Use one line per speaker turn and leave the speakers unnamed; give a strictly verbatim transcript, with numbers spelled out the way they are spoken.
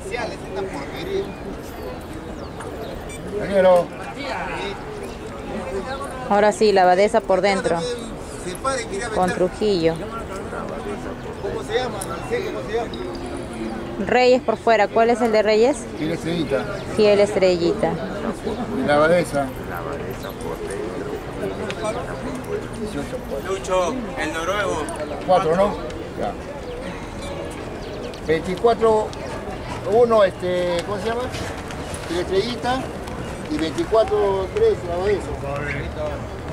Ingeniero.
Ahora sí, la abadesa por dentro. Con Trujillo.
¿Cómo se llama? No sé cómo se llama.
Reyes por fuera. ¿Cuál es el de Reyes?
Fiel Estrellita.
Fiel Estrellita.
La abadesa.
Lucho, el noruego.
cuatro, ¿no? Ya. veinticuatro, uno, este, ¿cómo se llama? Fiel Estrellita. Y veinticuatro, tres, la abadesa.